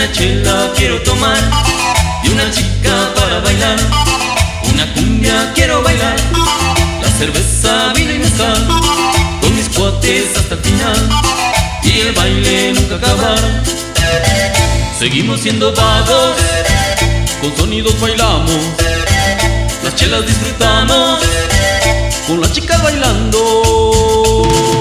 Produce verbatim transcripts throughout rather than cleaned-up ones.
una chela quiero tomar y una chica para bailar. Una cumbia quiero bailar, la cerveza, vino y mezcal, con mis cuates hasta el final y el baile nunca acabar. Seguimos siendo vagos, con sonidos bailamos, las chelas disfrutamos, con las chicas bailando.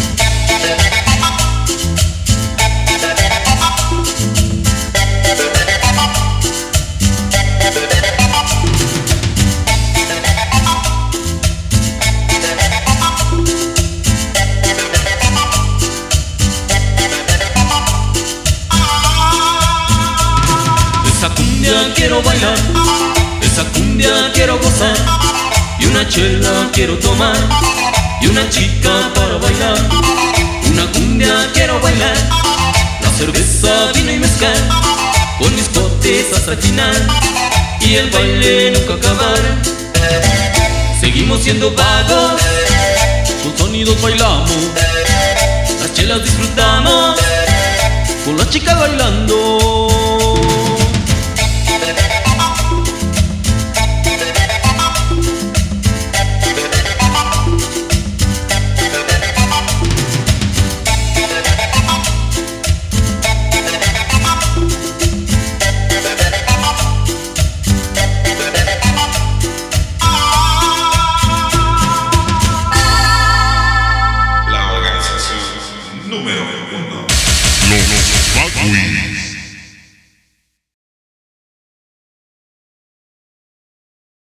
Esa cumbia quiero bailar, esa cumbia quiero gozar, y una chela quiero tomar, y una chica para bailar. Una cumbia quiero bailar, la cerveza, vino y mezcal, con mis cotes hasta el final y el baile nunca acabar. Seguimos siendo vagos, con sonidos bailamos, las chelas disfrutamos, con las chicas bailando.